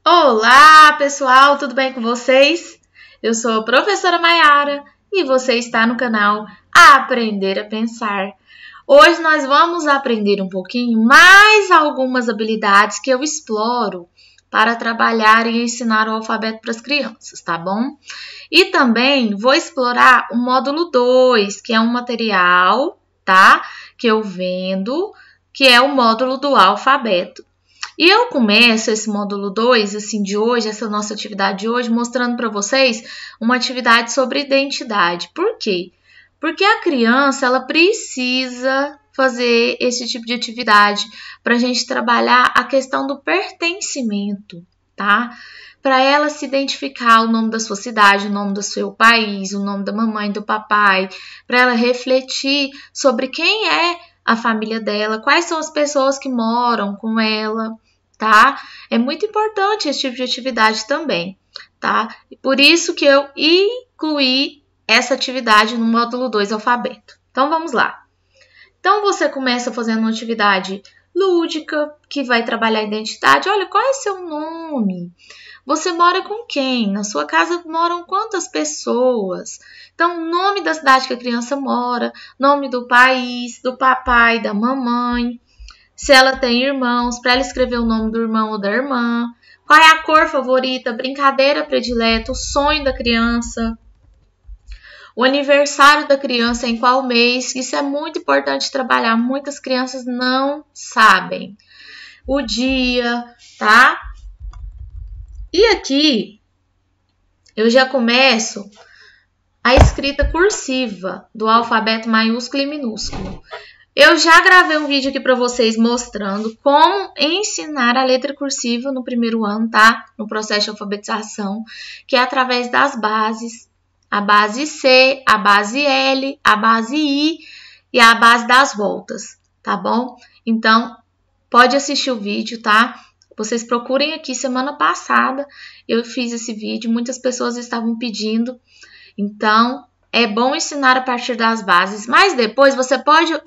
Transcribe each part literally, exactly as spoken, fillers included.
Olá, pessoal, tudo bem com vocês? Eu sou a professora Maiara e você está no canal Aprender a Pensar. Hoje nós vamos aprender um pouquinho mais algumas habilidades que eu exploro para trabalhar e ensinar o alfabeto para as crianças, tá bom? E também vou explorar o módulo dois, que é um material, tá? Que eu vendo, que é o módulo do alfabeto. E eu começo esse módulo dois, assim, de hoje, essa nossa atividade de hoje, mostrando para vocês uma atividade sobre identidade. Por quê? Porque a criança, ela precisa fazer esse tipo de atividade para a gente trabalhar a questão do pertencimento, tá? Para ela se identificar o nome da sua cidade, o nome do seu país, o nome da mamãe, do papai, para ela refletir sobre quem é a família dela, quais são as pessoas que moram com ela, tá? É muito importante esse tipo de atividade também, tá? E por isso que eu incluí essa atividade no módulo dois alfabeto. Então, vamos lá. Então, você começa fazendo uma atividade lúdica, que vai trabalhar a identidade. Olha, qual é seu nome? Você mora com quem? Na sua casa moram quantas pessoas? Então, nome da cidade que a criança mora, nome do país, do papai, da mamãe. Se ela tem irmãos, para ela escrever o nome do irmão ou da irmã. Qual é a cor favorita, brincadeira predileta, o sonho da criança. O aniversário da criança em qual mês. Isso é muito importante trabalhar. Muitas crianças não sabem. O dia, tá? E aqui, eu já começo a escrita cursiva do alfabeto maiúsculo e minúsculo. Eu já gravei um vídeo aqui para vocês mostrando como ensinar a letra cursiva no primeiro ano, tá? No processo de alfabetização, que é através das bases. A base C, a base L, a base I e a base das voltas, tá bom? Então, pode assistir o vídeo, tá? Vocês procurem aqui, semana passada eu fiz esse vídeo, muitas pessoas estavam pedindo. Então, é bom ensinar a partir das bases, mas depois você pode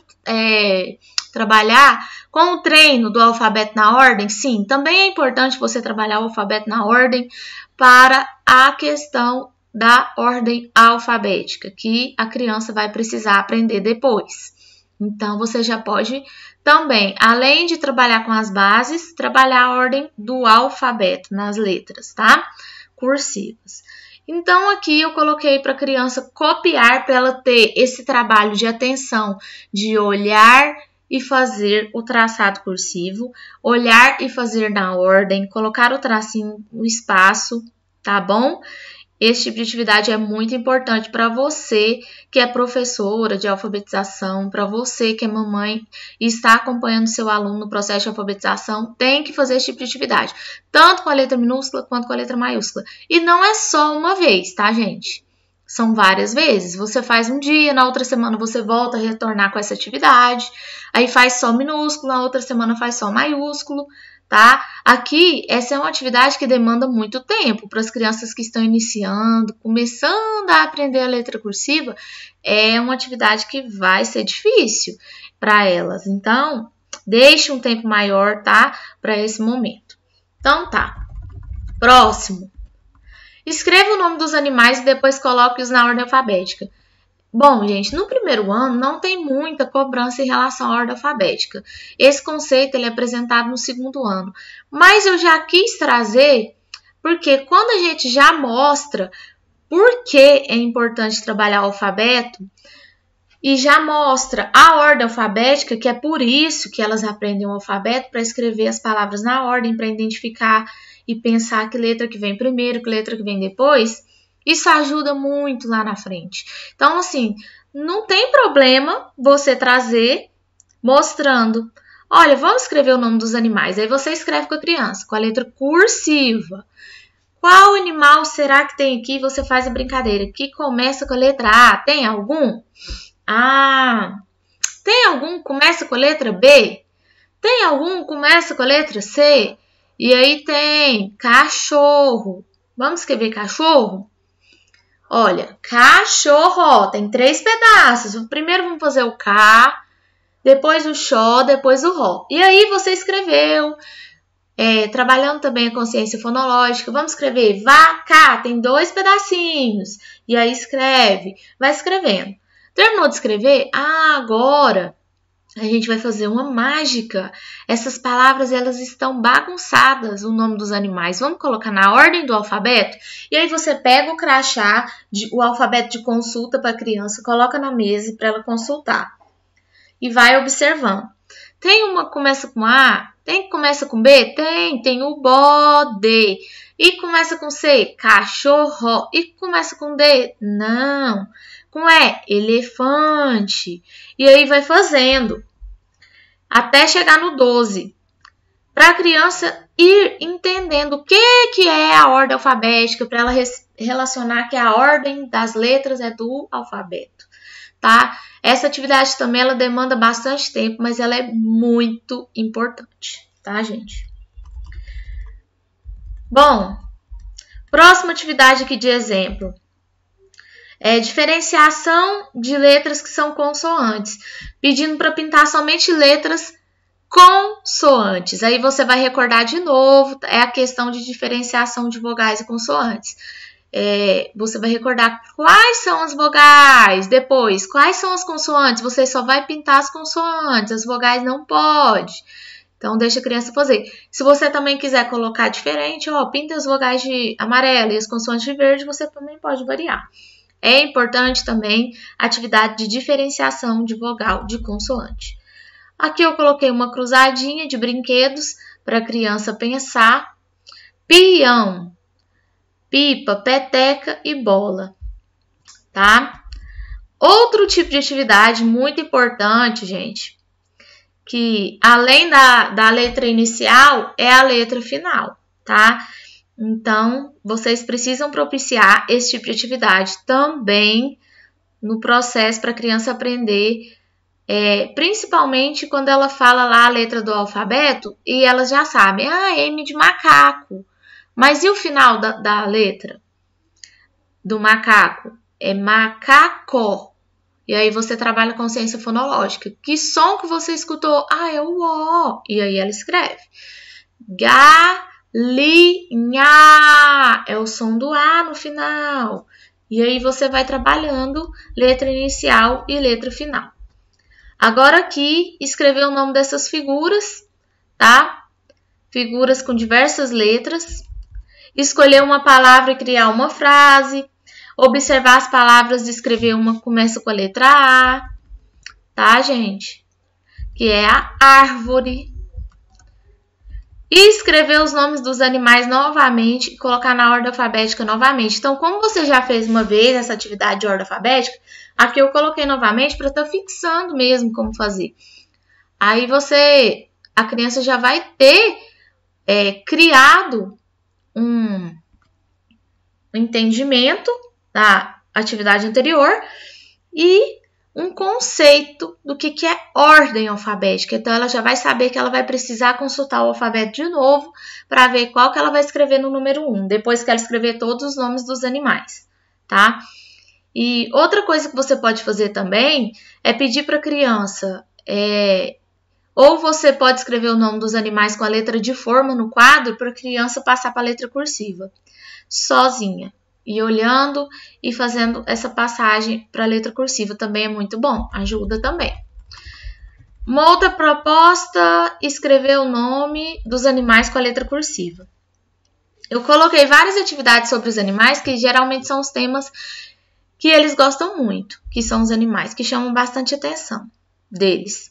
é, trabalhar com o treino do alfabeto na ordem. Sim, também é importante você trabalhar o alfabeto na ordem para a questão da ordem alfabética, que a criança vai precisar aprender depois. Então, você já pode também, além de trabalhar com as bases, trabalhar a ordem do alfabeto nas letras, tá? Cursivas. Então, aqui eu coloquei para a criança copiar, para ela ter esse trabalho de atenção, de olhar e fazer o traçado cursivo, olhar e fazer na ordem, colocar o tracinho no espaço, tá bom? Esse tipo de atividade é muito importante para você que é professora de alfabetização, para você que é mamãe e está acompanhando seu aluno no processo de alfabetização, tem que fazer esse tipo de atividade, tanto com a letra minúscula quanto com a letra maiúscula. E não é só uma vez, tá, gente? São várias vezes. Você faz um dia, na outra semana você volta a retornar com essa atividade, aí faz só minúsculo, na outra semana faz só maiúsculo, tá? Aqui, essa é uma atividade que demanda muito tempo para as crianças que estão iniciando, começando a aprender a letra cursiva, é uma atividade que vai ser difícil para elas. Então, deixe um tempo maior, tá? Para esse momento. Então, tá. Próximo. Escreva o nome dos animais e depois coloque-os na ordem alfabética. Bom, gente, no primeiro ano não tem muita cobrança em relação à ordem alfabética. Esse conceito ele é apresentado no segundo ano. Mas eu já quis trazer porque quando a gente já mostra por que é importante trabalhar o alfabeto e já mostra a ordem alfabética, que é por isso que elas aprendem o alfabeto, para escrever as palavras na ordem, para identificar e pensar que letra que vem primeiro, que letra que vem depois, isso ajuda muito lá na frente. Então, assim, não tem problema você trazer mostrando. Olha, vamos escrever o nome dos animais. Aí você escreve com a criança, com a letra cursiva. Qual animal será que tem aqui? Você faz a brincadeira. Que começa com a letra A. Tem algum? Ah, tem algum que começa com a letra B? Tem algum que começa com a letra C? E aí tem cachorro. Vamos escrever cachorro? Olha, cachorro, ó, tem três pedaços. O primeiro vamos fazer o K, depois o Xó, depois o Ró. E aí você escreveu É, trabalhando também a consciência fonológica, vamos escrever vaca, tem dois pedacinhos, e aí escreve, vai escrevendo. Terminou de escrever? Ah, agora a gente vai fazer uma mágica. Essas palavras, elas estão bagunçadas, o nome dos animais. Vamos colocar na ordem do alfabeto? E aí você pega o crachá, de, o alfabeto de consulta para a criança, coloca na mesa para ela consultar. E vai observando. Tem uma que começa com A? Tem que começa com B? Tem, tem o bode. E começa com C? Cachorro. E começa com D? Não. Com E? Elefante. E aí vai fazendo. Até chegar no doze. Para a criança ir entendendo o que, que é a ordem alfabética, para ela relacionar que a ordem das letras é do alfabeto. Tá? Essa atividade também ela demanda bastante tempo, mas ela é muito importante, tá, gente? Bom, próxima atividade aqui de exemplo. É diferenciação de letras que são consoantes, pedindo para pintar somente letras consoantes. Aí você vai recordar de novo, é a questão de diferenciação de vogais e consoantes. É, você vai recordar quais são as vogais, depois quais são as consoantes, você só vai pintar as consoantes, as vogais não pode. Então deixa a criança fazer. Se você também quiser colocar diferente, ó, pinta as vogais de amarelo e as consoantes de verde, você também pode variar. É importante também a atividade de diferenciação de vogal de consoante. Aqui eu coloquei uma cruzadinha de brinquedos para a criança pensar. Peão, pipa, peteca e bola, tá? Outro tipo de atividade muito importante, gente, que além da, da letra inicial, é a letra final, tá? Então, vocês precisam propiciar esse tipo de atividade também no processo para a criança aprender, é, principalmente quando ela fala lá a letra do alfabeto e elas já sabem, ah, M de macaco. Mas e o final da, da letra do macaco? É macaco. E aí você trabalha a consciência fonológica. Que som que você escutou? Ah, é o O. E aí ela escreve. Galinha. É o som do A no final. E aí você vai trabalhando letra inicial e letra final. Agora aqui, escrever o nome dessas figuras, tá? Figuras com diversas letras. Escolher uma palavra e criar uma frase. Observar as palavras e escrever uma que começa com a letra A. Tá, gente? Que é a árvore. E escrever os nomes dos animais novamente e colocar na ordem alfabética novamente. Então, como você já fez uma vez essa atividade de ordem alfabética, aqui eu coloquei novamente para estar fixando mesmo como fazer. Aí você, a criança já vai ter é, criado um entendimento da atividade anterior e um conceito do que, que é ordem alfabética. Então, ela já vai saber que ela vai precisar consultar o alfabeto de novo para ver qual que ela vai escrever no número um, depois que ela escrever todos os nomes dos animais, tá? E outra coisa que você pode fazer também é pedir para a criança, é, ou você pode escrever o nome dos animais com a letra de forma no quadro para a criança passar para a letra cursiva, sozinha. E olhando e fazendo essa passagem para a letra cursiva também é muito bom, ajuda também. Uma outra proposta, escrever o nome dos animais com a letra cursiva. Eu coloquei várias atividades sobre os animais, que geralmente são os temas que eles gostam muito, que são os animais, que chamam bastante atenção deles.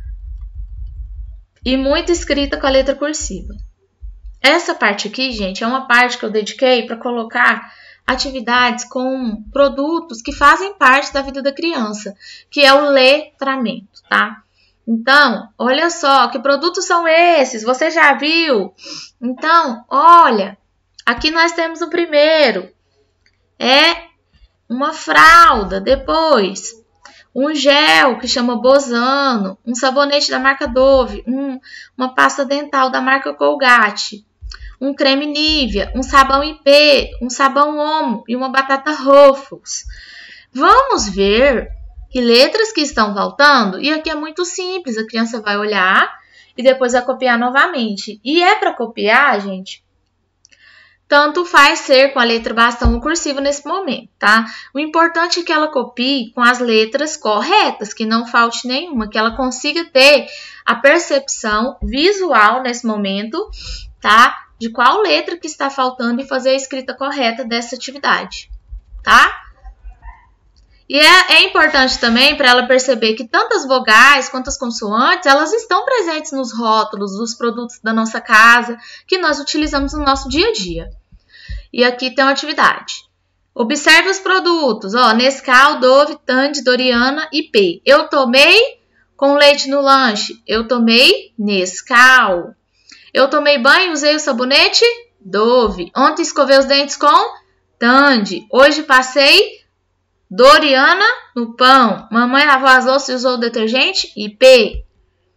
E muito escrita com a letra cursiva. Essa parte aqui, gente, é uma parte que eu dediquei para colocar atividades com produtos que fazem parte da vida da criança, que é o letramento, tá? Então, olha só, que produtos são esses? Você já viu? Então, olha, aqui nós temos o primeiro, é uma fralda, depois um gel que chama Bozano, um sabonete da marca Dove, um, uma pasta dental da marca Colgate, um creme Nivea, um sabão I P, um sabão Omo e uma batata Ruffles. Vamos ver que letras que estão faltando. E aqui é muito simples, a criança vai olhar e depois vai copiar novamente. E é para copiar, gente, tanto faz ser com a letra bastão ou cursiva nesse momento, tá? O importante é que ela copie com as letras corretas, que não falte nenhuma, que ela consiga ter a percepção visual nesse momento, tá? De qual letra que está faltando e fazer a escrita correta dessa atividade, tá? E é, é importante também para ela perceber que tanto as vogais quanto as consoantes, elas estão presentes nos rótulos dos produtos da nossa casa, que nós utilizamos no nosso dia a dia. E aqui tem uma atividade. Observe os produtos, ó, Nescau, Dove, Tandy, Doriana e P. Eu tomei com leite no lanche, eu tomei Nescau. Eu tomei banho, usei o sabonete Dove. Ontem escovei os dentes com Tandy. Hoje passei Doriana no pão. Mamãe lavou as louças e usou o detergente I P.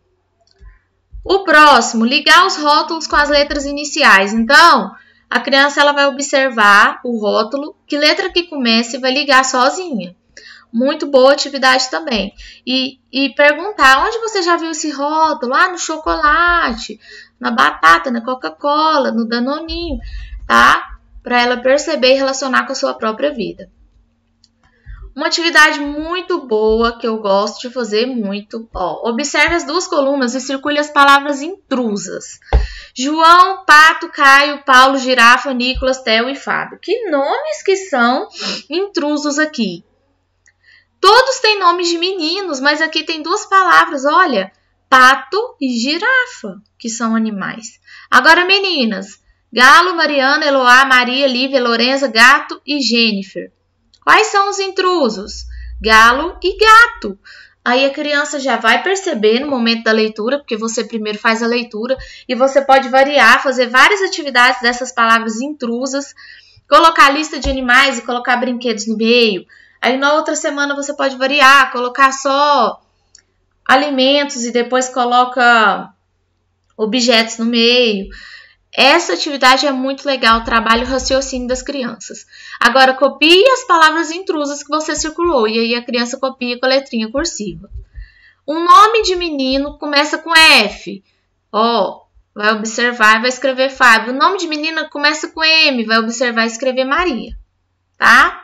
O próximo, ligar os rótulos com as letras iniciais. Então, a criança ela vai observar o rótulo, que letra que começa e vai ligar sozinha. Muito boa atividade também. E, e perguntar, onde você já viu esse rótulo? Ah, no chocolate, na batata, na Coca-Cola, no Danoninho, tá? Para ela perceber e relacionar com a sua própria vida. Uma atividade muito boa que eu gosto de fazer muito. Ó, observe as duas colunas e circule as palavras intrusas. João, Pato, Caio, Paulo, Girafa, Nicolas, Theo e Fábio. Que nomes que são intrusos aqui? Todos têm nomes de meninos, mas aqui tem duas palavras, olha. Pato e girafa, que são animais. Agora, meninas. Galo, Mariana, Eloá, Maria, Lívia, Lorenza, Gato e Jennifer. Quais são os intrusos? Galo e gato. Aí a criança já vai perceber no momento da leitura, porque você primeiro faz a leitura e você pode variar, fazer várias atividades dessas palavras intrusas, colocar a lista de animais e colocar brinquedos no meio. Aí na outra semana você pode variar, colocar só alimentos e depois coloca objetos no meio. Essa atividade é muito legal, trabalha o raciocínio das crianças. Agora, copie as palavras intrusas que você circulou, e aí a criança copia com a letrinha cursiva. Um nome de menino começa com F. Ó, vai observar e vai escrever Fábio. O nome de menina começa com M, vai observar e escrever Maria, tá?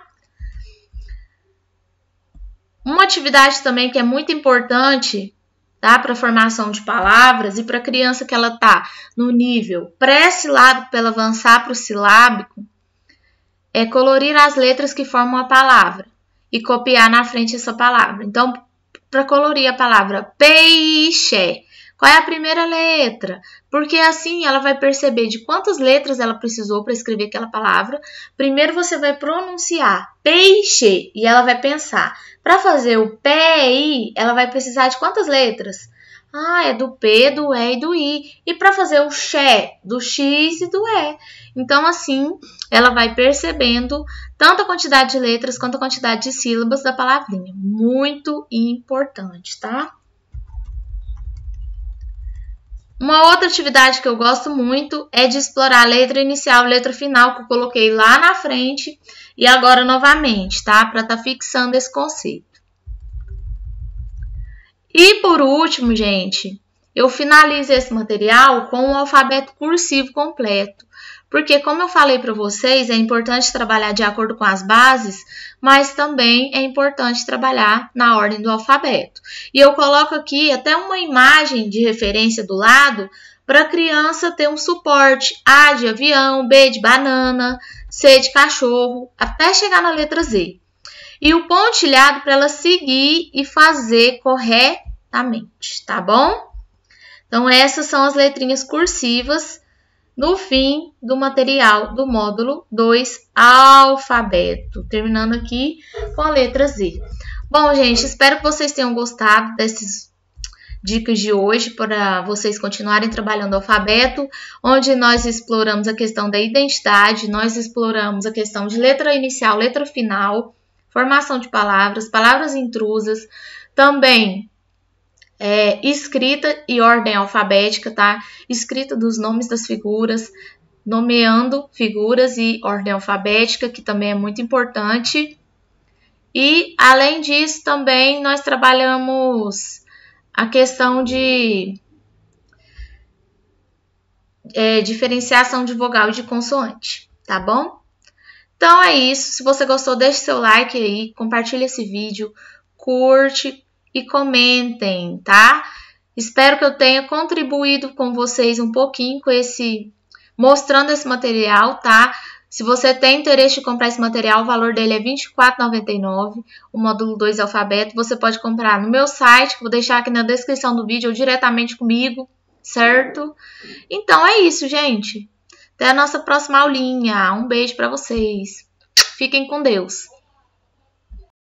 Uma atividade também que é muito importante, tá? Para a formação de palavras e para a criança que ela está no nível pré-silábico para ela avançar para o silábico, é colorir as letras que formam a palavra e copiar na frente essa palavra. Então, para colorir a palavra peixe, qual é a primeira letra? Porque assim ela vai perceber de quantas letras ela precisou para escrever aquela palavra. Primeiro você vai pronunciar peixe e ela vai pensar, para fazer o P I, ela vai precisar de quantas letras? Ah, é do P, do E e do I. E para fazer o Xé, do X e do E. Então, assim, ela vai percebendo tanto a quantidade de letras quanto a quantidade de sílabas da palavrinha. Muito importante, tá? Uma outra atividade que eu gosto muito é de explorar a letra inicial e letra final, que eu coloquei lá na frente e agora novamente, tá? Para estar fixando esse conceito. E por último, gente, eu finalizo esse material com o alfabeto cursivo completo. Porque, como eu falei para vocês, é importante trabalhar de acordo com as bases, mas também é importante trabalhar na ordem do alfabeto. E eu coloco aqui até uma imagem de referência do lado para a criança ter um suporte. A de avião, B de banana, C de cachorro, até chegar na letra Z. E o pontilhado para ela seguir e fazer corretamente, tá bom? Então, essas são as letrinhas cursivas no fim do material do módulo dois, alfabeto. Terminando aqui com a letra Z. Bom, gente, espero que vocês tenham gostado dessas dicas de hoje para vocês continuarem trabalhando o alfabeto, onde nós exploramos a questão da identidade, nós exploramos a questão de letra inicial, letra final, formação de palavras, palavras intrusas, também É, escrita e ordem alfabética, tá? Escrita dos nomes das figuras, nomeando figuras e ordem alfabética, que também é muito importante. E, além disso, também nós trabalhamos a questão de é, diferenciação de vogal e de consoante, tá bom? Então é isso. Se você gostou, deixe seu like aí, compartilhe esse vídeo, curte e comentem, tá? Espero que eu tenha contribuído com vocês um pouquinho com esse, mostrando esse material, tá? Se você tem interesse em comprar esse material, o valor dele é vinte e quatro reais e noventa e nove centavos, o módulo dois alfabeto. Você pode comprar no meu site, que vou deixar aqui na descrição do vídeo, ou diretamente comigo, certo? Então é isso, gente. Até a nossa próxima aulinha. Um beijo para vocês. Fiquem com Deus.